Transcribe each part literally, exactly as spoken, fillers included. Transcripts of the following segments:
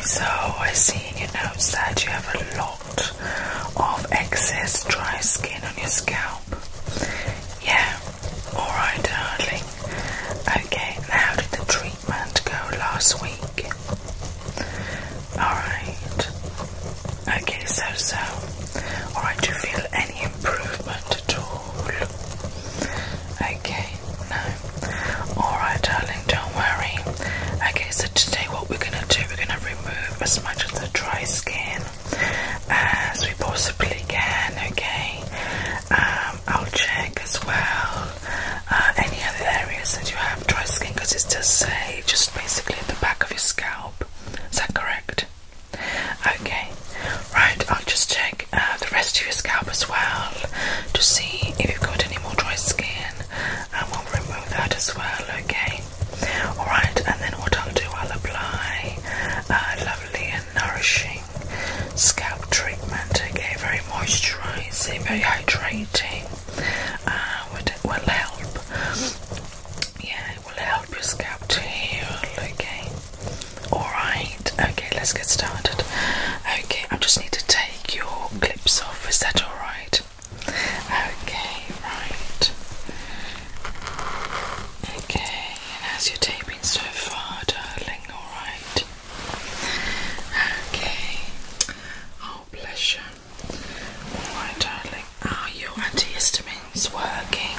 so I see in your notes that you have a lot of excess dry skin on your scalp. Yeah, alright, darling. Okay, and how did the treatment go last week? Alright. Okay, so so. Alright, do you feel any improvement at all? Okay, no. Alright, darling, don't worry. Okay, so today what we're gonna do, we're gonna remove as much of the dry skin as we possibly can, okay? Um, I'll check as well uh, any other areas that you have dry skin, because it does say just basically at the back of your scalp. Is that correct? Okay, right, I'll just check uh, the rest of your scalp as well to see if you've got any more dry skin, and we'll remove that as well, okay? Alright, and then what I'll do, I'll apply a lovely and nourishing scalp treatment, okay? Very moisturising, very hydrating. Uh, it will help. Yeah, it will help your scalp to heal, okay? Alright, okay, let's get started. Okay, I just need to take your clips off, is that alright? Okay, right. Okay, and how's your day been so far, darling? Alright. Okay. Oh, bless you. Alright, darling. Are your antihistamines working?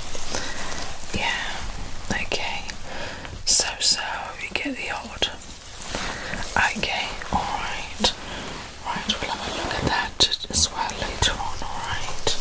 Yeah. Okay. So, so, you get the odd. Okay, alright. Right, we'll have a look at that as well later on, alright?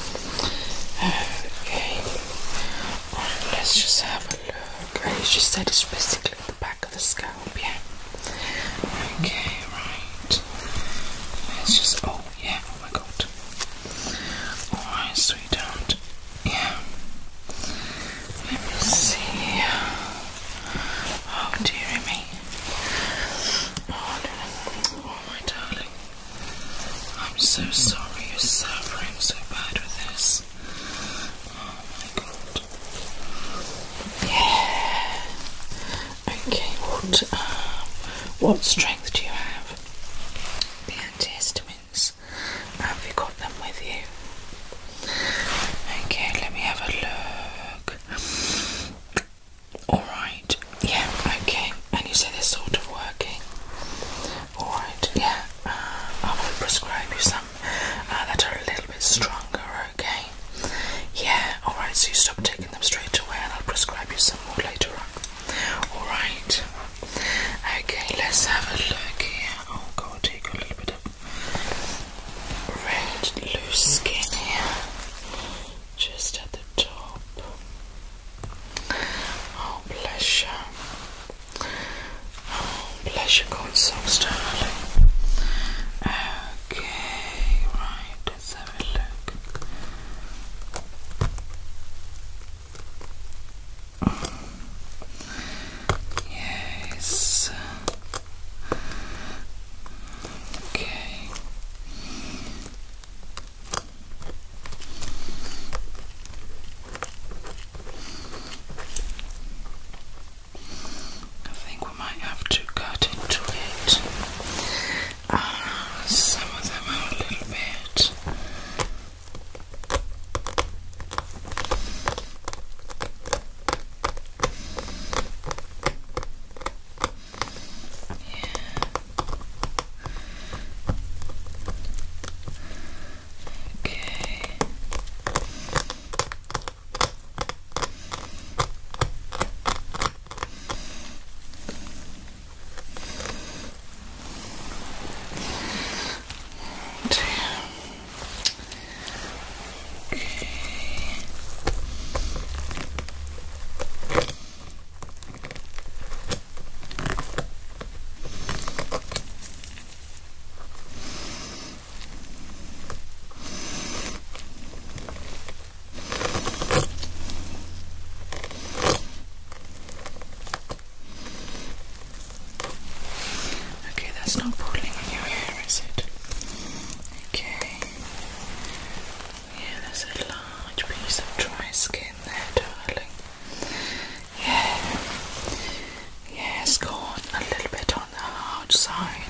Okay. Right, let's just have a look. As you said, it's basically at the back of the scalp, yeah? Okay, right. Let's just, oh, yeah, oh my god. Alright, sweetheart. Yeah. Let me see. Oh, dearie me. Oh, no. Oh, my darling. I'm so sorry you're suffering so bad with this. Oh, my god. Yeah. Okay, what, um, what strength do you have? The antihistamines. Have you got them with you? Okay, let me have a look. Alright, yeah, okay. And you say they're sort of working. Alright, yeah. Uh, I will prescribe you some uh, that are a little bit stronger, okay? Yeah, alright, so you stop taking them straight away and I'll prescribe you some more later on. Alright. Okay, let's have a look here. Oh god, you got a little bit of red, loose skin here. Just at the top. Oh, bless you. Oh, bless your cold socks, darling. Okay, right, let's have a look. Yes. Okay. I think we might have to cut into it. Uh, some of them are a little bit. Yeah. Okay. That's not pulling on your hair, is it? Okay. Yeah, there's a large piece of dry skin there, darling. Yeah. Yeah, it's gone a little bit on the hard side.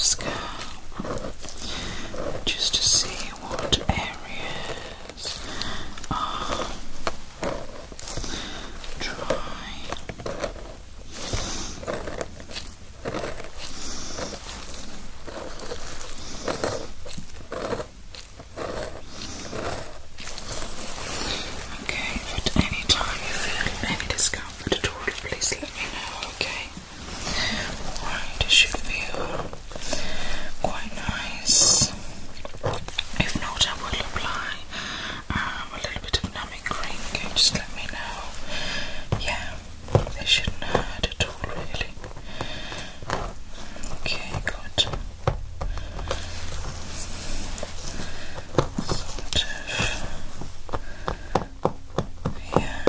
scalp just to see what areas are dry. Okay, if at any time you feel any discomfort at all, please let me know, okay? Alright, it should feel quite nice. If not, I will apply um, a little bit of numbing cream, okay? Just let me know. Yeah, it shouldn't hurt at all, really. Okay, good. Sort of. Yeah.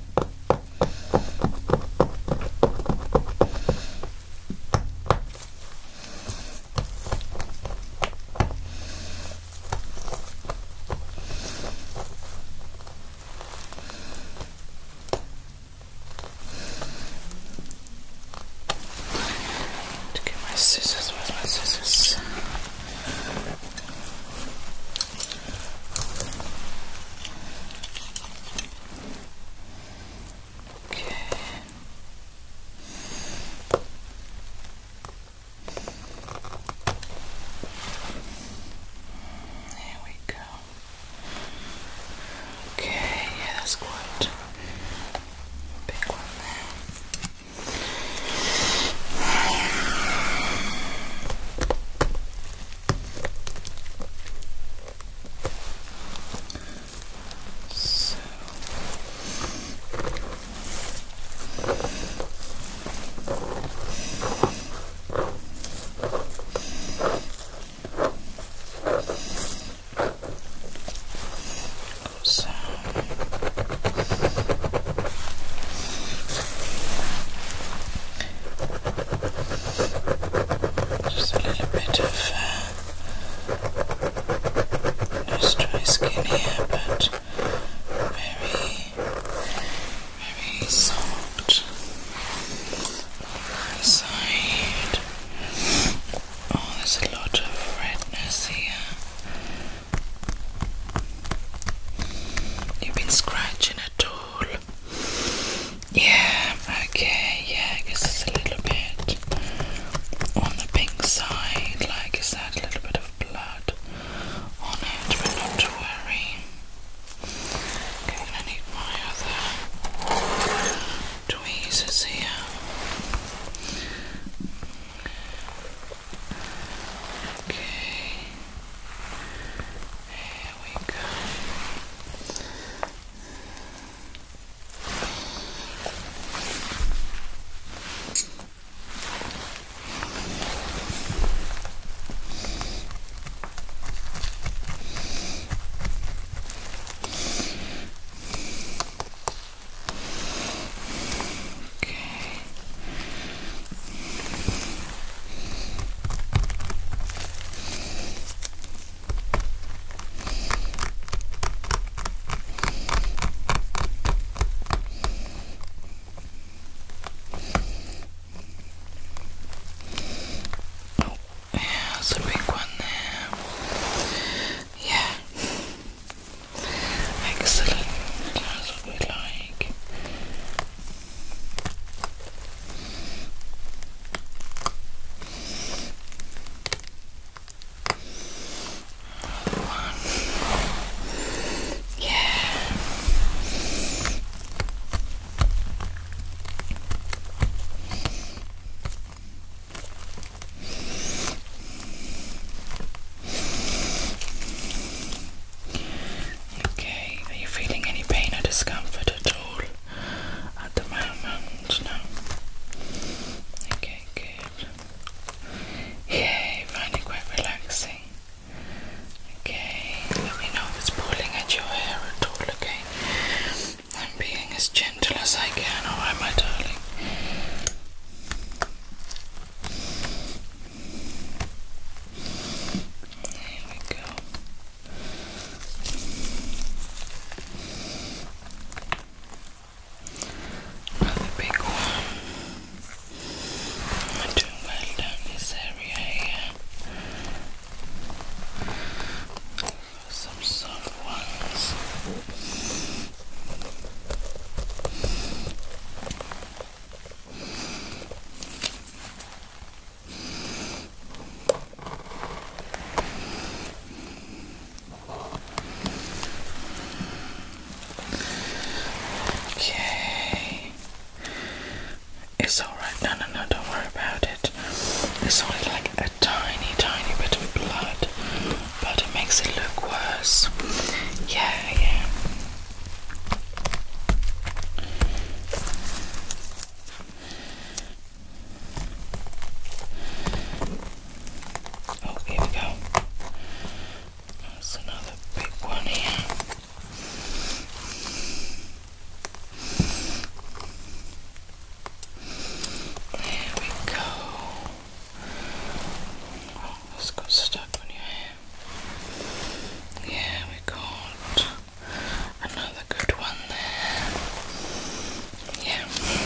To get my scissors, where's my scissors? Okay. There we go. Okay, yeah, that's quite a big one there. It's only like a tiny, tiny bit of blood, but it makes it look worse. Yeah, yeah. Oh, here we go. That's another big one here. There we go. Oh, it's got stuck on your hair. Yeah, we got another good one there. Yeah.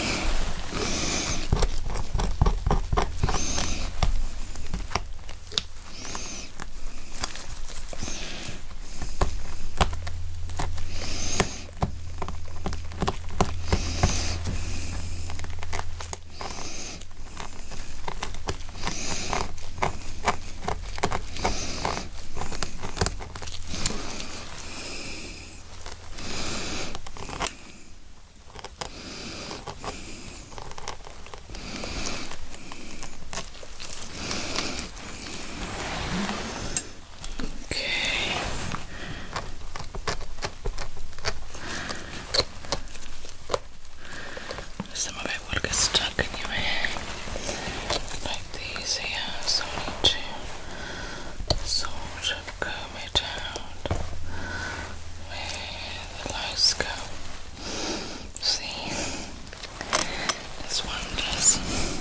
Some of it will get stuck in your hair, like these here, so I need to sort of comb it out where the lice go. See, this one does.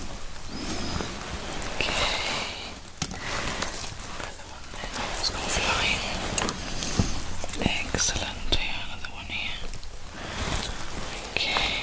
Okay, another one there, it's gone flying. Excellent, yeah, another one here. Okay.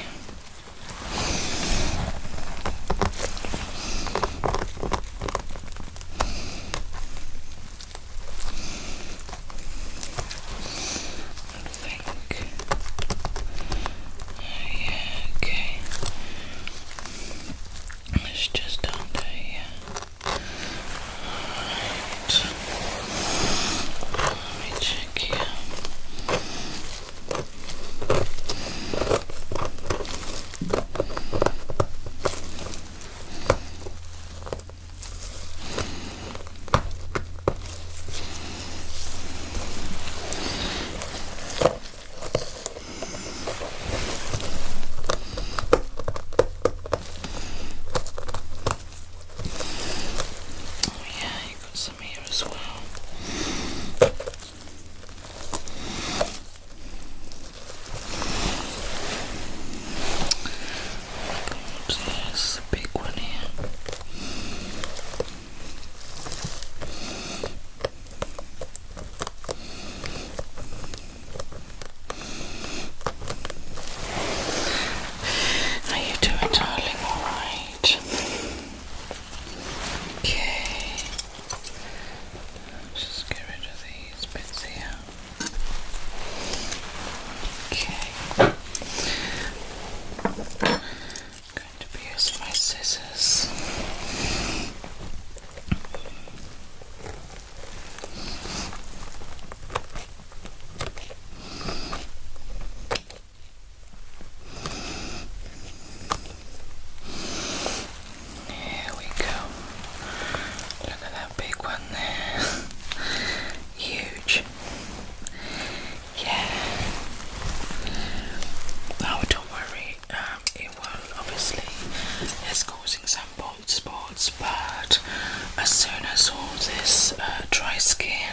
But as soon as all this uh, dry skin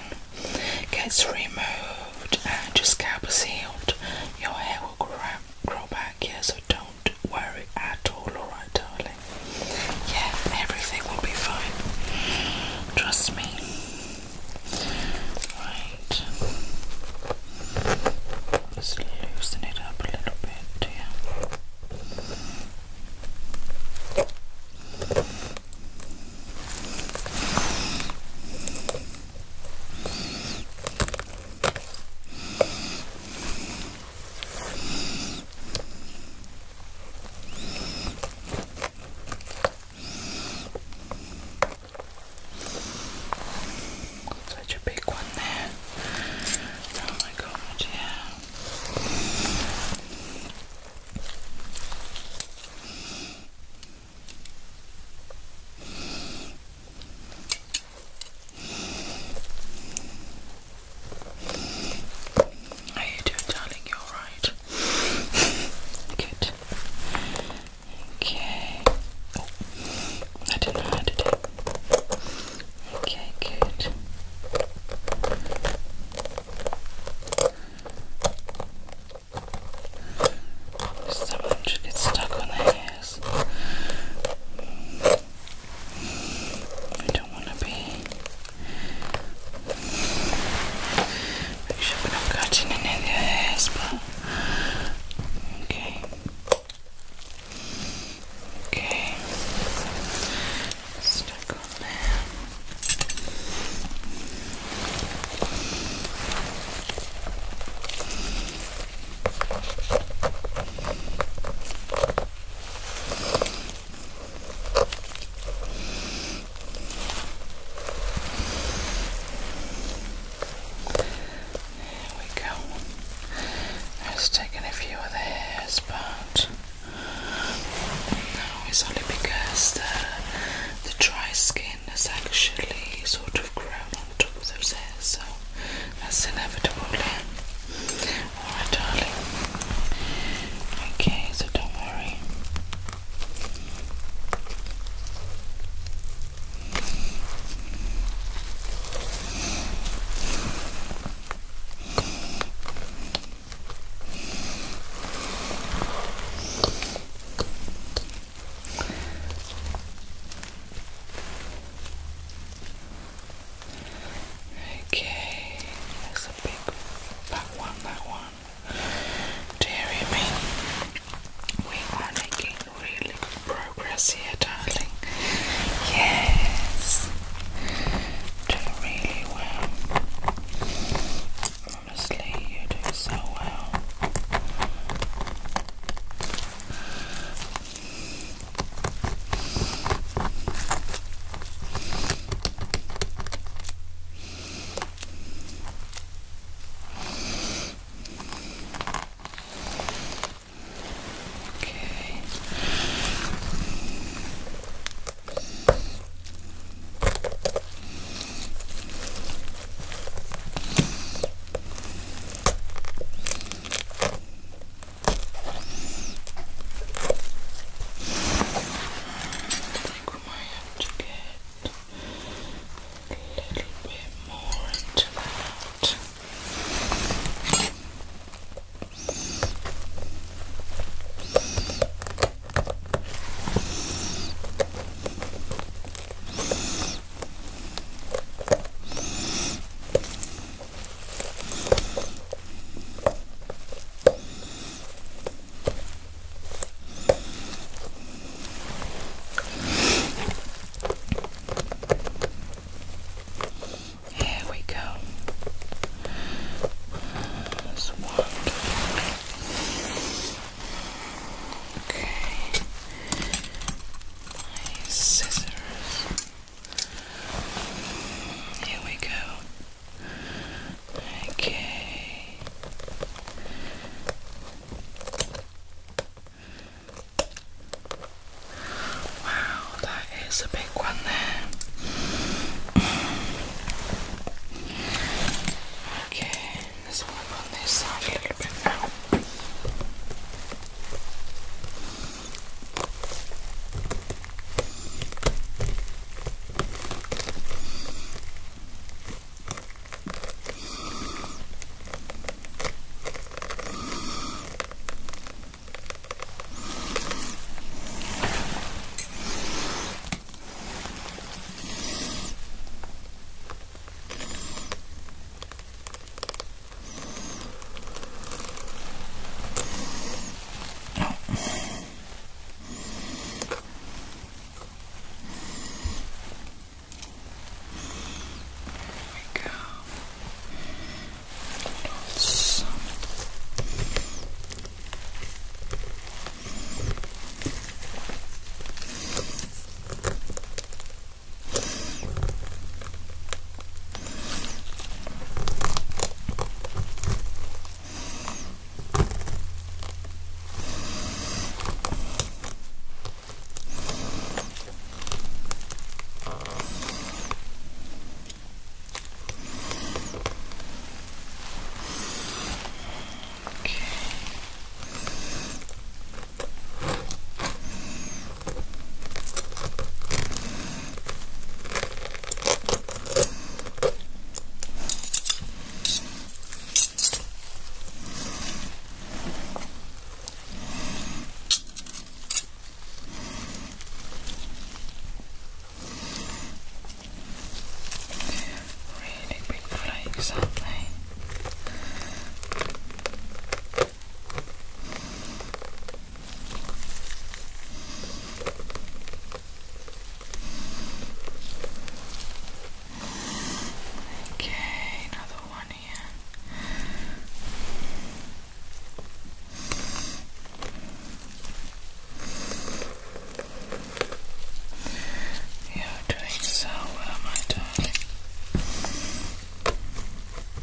gets removed and your scalp is healed, your hair will grow, grow back, yeah, so don't worry at all, alright darling? Yeah, everything will be fine, trust me. Right, just loosen it up a little bit, yeah. Exactly. Okay, another one here. You're doing so well, my darling.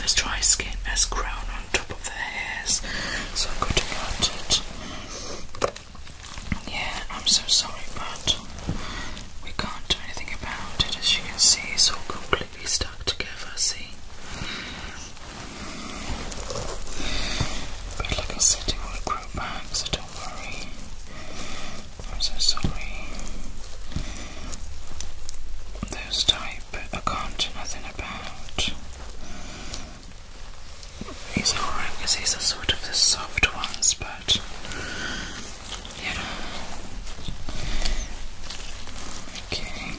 this dry skin has grown on top of their hairs, so I'm going to cut it. Yeah, I'm so sorry, but we can't do anything about it. As you can see, it's all completely stuck together, see? But like I said, it will grow back, so don't worry. I'm so sorry. Those type I can't do nothing about. These are alright because these are sort of the soft ones, but yeah. Okay.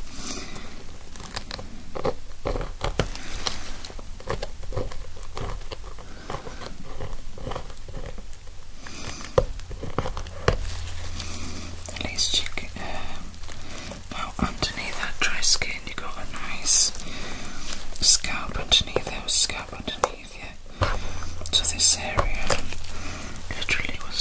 At least you can, uh, now underneath that dry skin you got a nice scalp underneath. There was scalp underneath, yeah. So this area literally was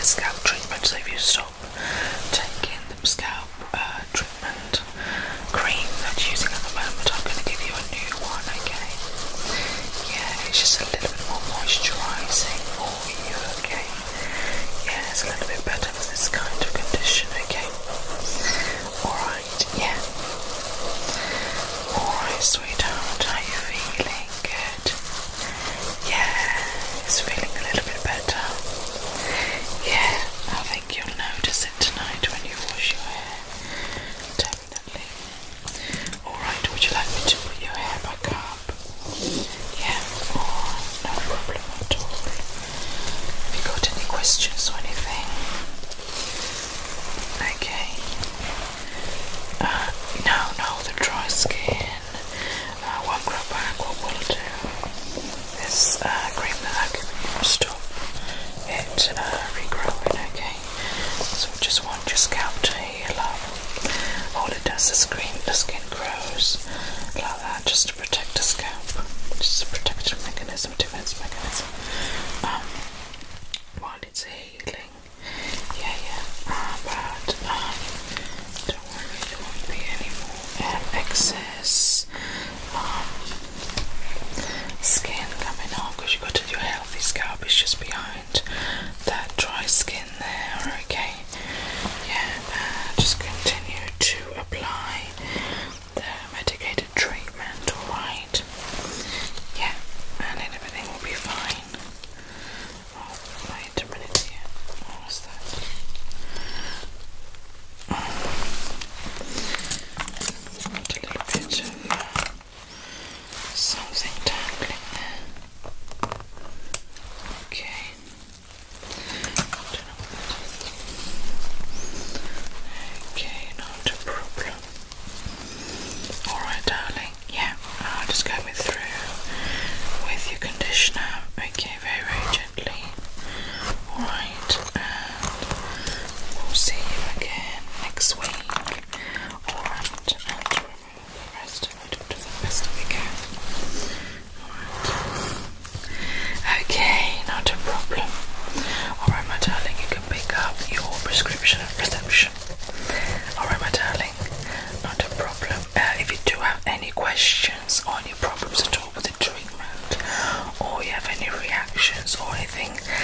a scalp treatment, so if you stop taking the scalp uh, treatment cream that you're using at the moment, I'm going to give you a new one, okay? Yeah, it's just a little bit more moisturising for you, okay? Yeah, it's a little bit better for this kind of condition, okay? Alright, yeah. Alright, sweetheart, how are you feeling? Good. Yeah, it's feeling a little bit better. Yeah, I think you'll notice it tonight when you wash your hair. Definitely. Alright, would you like me to put your hair back up? Yeah, alright, no problem at all. Have you got any questions or anything? Okay. Uh, no, no, the dry skin uh, won't grow back. What we'll do is uh, cream that I can stop it uh, regrowing, okay? So we just want your scalp to heal up. All it does is cream the skin grows like that, just to protect the scalp. Just a protective mechanism, defense mechanism. Um, while it's healing. Yeah, yeah. Uh, but um, don't worry, there won't be any more um, excess um, skin coming off, because you've got to, your healthy scalp is just behind that dry skin there, okay? Yeah, uh, just continue to apply the medicated treatment, alright? Yeah, and then everything will be fine. Oh, wait a minute here. What was that? A little bit of uh, something tangling there. Okay. Don't know what that is. Okay, not a problem. Alright, darling. Yeah, I'll just go with through with your conditioner. Okay, very, very gently. Alright, and we'll see you again next week. Alright, and remove the rest of it to the best we can. Alright. Okay, not a problem. Alright, my darling, you can pick up your prescription at reception. Alright, my darling, not a problem. Uh, if you do have any questions or any problems at all with the treatment, or you have any reactions or anything,